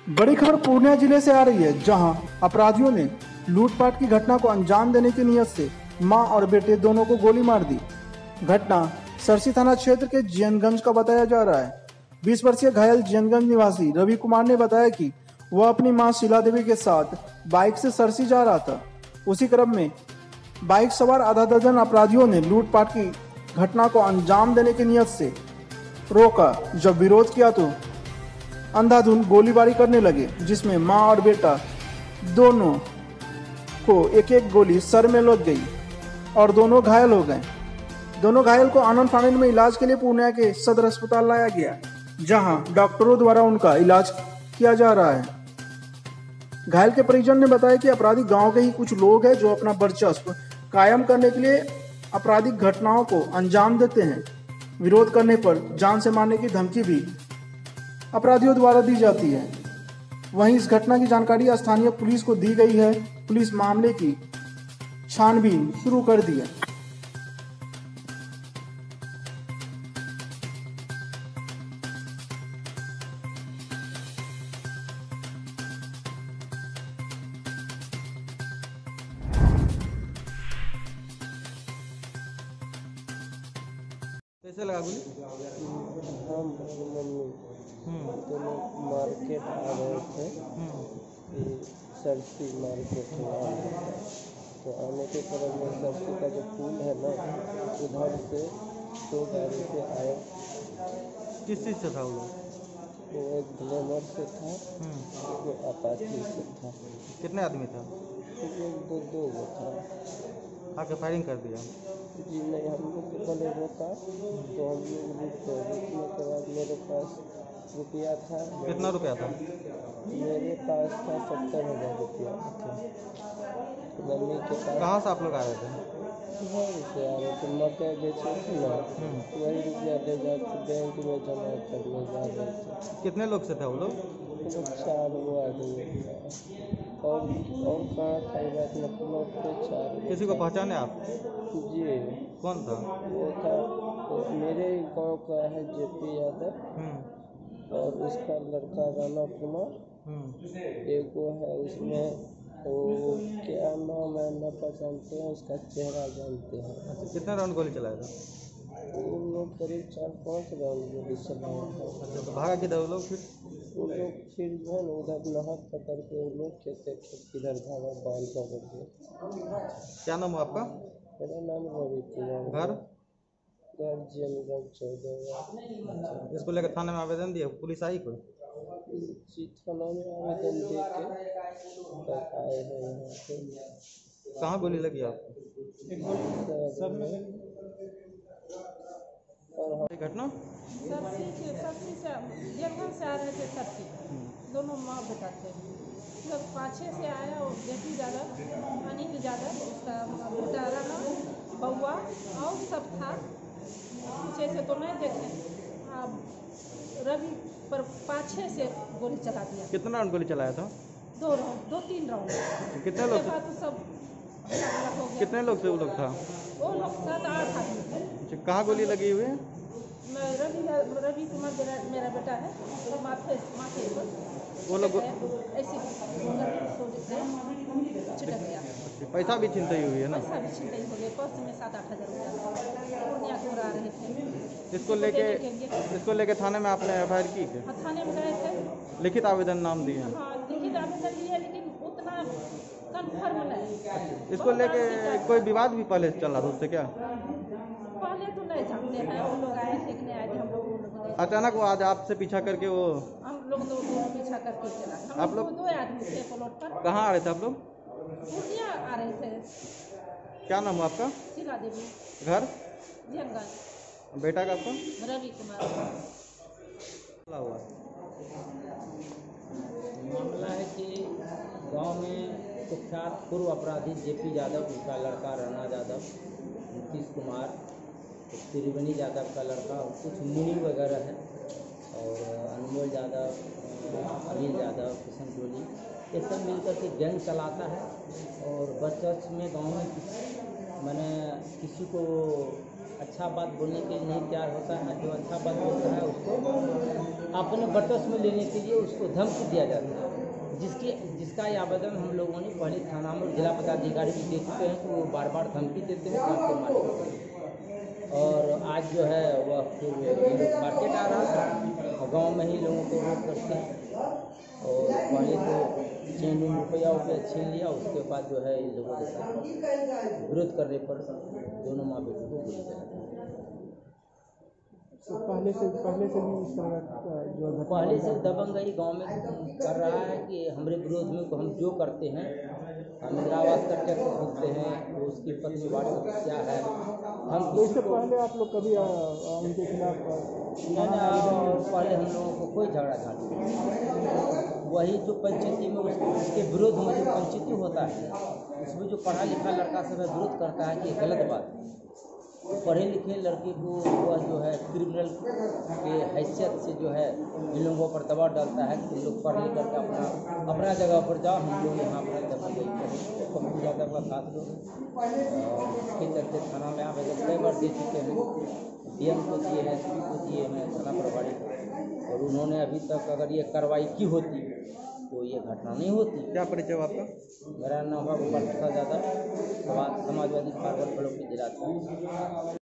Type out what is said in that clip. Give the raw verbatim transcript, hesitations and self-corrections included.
बड़ी खबर पूर्णिया जिले से आ रही है, जहां अपराधियों ने लूटपाट की घटना को अंजाम देने की नीयत से मां और बेटे दोनों को गोली मार दी। घटना सरसी थाना क्षेत्र के जियनगंज का बताया जा रहा है। बीस वर्षीय घायल जियनगंज निवासी रवि कुमार ने बताया कि वह अपनी मां शीला देवी के साथ बाइक से सरसी जा रहा था। उसी क्रम में बाइक सवार आधा दर्जन अपराधियों ने लूटपाट की घटना को अंजाम देने की नीयत से रोका। जब विरोध किया तो अंधाधुंध गोलीबारी करने लगे, जिसमें मां और बेटा दोनों को एक एक गोली सर में लग गई और दोनों घायल हो गए। दोनों घायल को आनंद फानंद में इलाज के लिए पूर्णिया के सदर अस्पताल लाया गया, जहां डॉक्टरों द्वारा उनका इलाज किया जा रहा है। घायल के परिजन ने बताया कि अपराधी गांव के ही कुछ लोग हैं जो अपना वर्चस्व कायम करने के लिए आपराधिक घटनाओं को अंजाम देते हैं। विरोध करने पर जान से मारने की धमकी भी अपराधियों द्वारा दी जाती है। वहीं इस घटना की जानकारी स्थानीय पुलिस को दी गई है। पुलिस मामले की छानबीन शुरू कर दी है। कैसे लगा गोली? हम मम्मी दोनों मार्केट आ रहे थे, ये सरसी मार्केट में आ रहे थे, तो आने के क्रम में सरसी का जो पुल है ना, उधर से दो गाड़ी से आए। किस चीज़ से था वो लोग? वो एक ग्लैमर से था, वो अपाची से था। कितने आदमी था? एक दो दो वो था। आके फायरिंग कर दिया? जी नहीं, हम लोग के पहले रोका तो हम लोग रुक गए। रुकने के बाद मेरे पास रुपया था। कितना रुपया था? मेरे पास था सत्तर हज़ार रुपया था। मम्मी के पास। कहाँ से आप लोग आ रहे थे? घर से आ रहे थे, मकई बेचे थे ना, वही रुपया ले जाके बैंक में जमा करने जा रहे थे। कितने लोग से थे वो लोग? तो चार वो आदमी था, और और कहाँ था बात में प्लॉट पे चार। किसी को पहचाने आप? जी। कौन था? वो था वो मेरे गांव का है जेपी यादव, और उसका लड़का राणा कुमार एक वो है। उसमें वो क्या नाम है न पहचानते हैं, उसका चेहरा जानते हैं। अच्छा, कितने राउंड गोली चलाया था? वो लोग करीब चार पाँच राउंड गोली चलाया था। अच्छा, तो भागा किधर वो लोग फिर? वो लोग फिर जो है ना उधर नहर पकड़ के वो लोग खेते किधर भागा बाल पकड़ के। क्या नाम हो आपका? मेरा नाम रवि कुमार। घर? घर जियनगंज चौदह। इसको लेकर थाने में आवेदन दिया? पुलिस आई कोई? जी, थाना में आवेदन दे के तब आए हैं यहाँ पे। कहाँ गोली लगी आपको? सब में और घटना सरसी से सरसी से जियनगंज से आ रहे थे। सरसी दोनों माँ बेटा थे। जब पाछे से आया वो जेपी यादव, अनिल यादव, उसका बेटा राना, बउआ और सब था। पीछे से तो नहीं देखे, अब रवि पर पाछे से गोली चला दिया। कितना राउंड गोली चलाया था? दो राउंड, दो तीन राउंड। कितने लोग? तो सब अलग हो गया। कितने लोग से वो लोग था? वो लोग सात आठ आदमी थे। अच्छा, कहाँ गोली लगी हुई है? मैं रवि रवि कुमार मेरा मेरा बेटा है, तो माथे माथे पर वो लोग ऐसी छिटक गया। पैसा भी छिनतई हुई है ना? पैसा भी छिनतई हो गया। पर्स में सात आठ हज़ार रुपया पूर्णिया को आ रहे थे। इसको लेके इसको लेके थाने में आपने एफ आई आर की? हाँ, थाने में गए थे, लिखित आवेदन नाम दिए हैं? हाँ लिखित आवेदन लिए, लेकिन उतना कन्फर्म नहीं। इसको लेके कोई विवाद भी पहले चल रहा था उससे क्या? पहले तो नहीं जानते हैं, वो लोग आए देखने आए थे, हम लोग अचानक वो आज आपसे पीछा करके वो हम लोग दो पीछा करके चला। हम आप लोग दो आदमी थे प्लॉट पर। कहाँ आ रहे थे आप लोग? पूर्णिया आ रहे थे। क्या नाम है आपका? शीला देवी। घर? जियनगंज। बेटा का आपका? रवि कुमार। हुआ मामला है कि गांव में कुख्यात पूर्व अपराधी जेपी यादव, उसका लड़का राणा यादव, नीतीश कुमार, त्रिवेणी यादव का लड़का, कुछ मुनि वगैरह है, और अनमोल यादव, अनिल यादव, किशन टोली, ये सब मिलकर के गैंग चलाता है। और बच बच में गाँव में किसी मैंने किसी को अच्छा बात बोलने के लिए नहीं तैयार होता है। जो अच्छा बात बोलता है उसको अपने बटस में लेने के लिए उसको धमकी दिया जाता है, जिसकी जिसका ये आवेदन हम लोगों ने पहले थाना में जिला पदाधिकारी को दे चुके हैं, तो वो बार बार धमकी देते हैं आपको मार्केट। और आज जो है वह फिर ये लोग मार्केट आ रहा था और गाँव में ही लोगों को रोक करते हैं और पहले तो छः लाख रुपया रुपया छीन लिया। उसके बाद जो है इन लोगों के साथ विरोध करने पर दोनों माँ बेटों को गोली चला दी। तो पहले से पहले से भी इस तरह का जो घटना पहले से दबंगई गांव में कर रहा है कि हमारे विरोध में हम जो करते हैं, हम इंदिरा आवास का टैक्स भरते हैं, तो उसकी पत्नी वार्ड क्या है, हम तो इससे पहले आप लोग कभी आ, आ, उनके खिलाफ आ, थाना में आवेदन नहीं- पहले हम लोगों को कोई झगड़ा झांटी नहीं। वही जो पंचायती में उसके, उसके विरोध में जो पंचायती होता है, उसमें जो पढ़ा लिखा लड़का सब है विरोध करता है कि गलत बात है। पढ़े लिखे लड़के को वह जो है क्रिमिनल के हैसियत से जो है इन लोगों पर दबाव डालता है कि तुम लोग पढ़ लिख करके अपना अपना जगह पर जाओ, हम लोग यहाँ पर दबंगई करें। पप्पू यादव का खास लोग हैं और इसके चलते थाना में आवेदन कई बार दे चुके हैं, डी एम को दिए हैं, एस पी को दिए हैं, थाना प्रभारी को, और उन्होंने अभी तक अगर ये कार्रवाई की होती तो ये घटना नहीं होती। क्या परिचय हुआ आपका? मेरा नाम है गोपाल प्रसाद यादव, समाजवादी फॉरवर्ड ब्लॉक के जिला था।